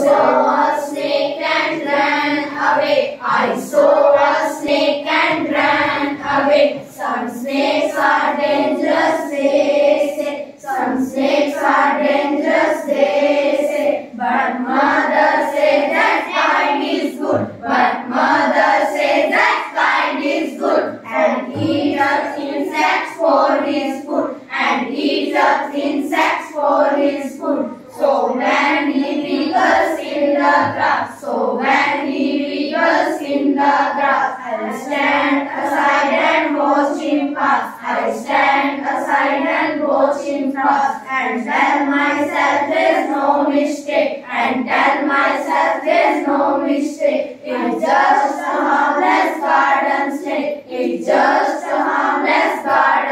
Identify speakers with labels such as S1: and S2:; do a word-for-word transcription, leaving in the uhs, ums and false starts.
S1: saw a snake and ran away. I saw a snake and ran away. Some snakes are dangerous, they say. Some snakes are dangerous, they say. But mother says that kind is good. But mother says that kind is good. And eat up insects for his food. And eat up insects for his food. So when he wriggles in the grass, so when he wriggles in the grass, I'll stand aside and watch him pass. I'll stand aside and watch him pass. And tell myself there's no mistake. And tell myself there's no mistake. It's just a harmless garden snake. It's just a harmless garden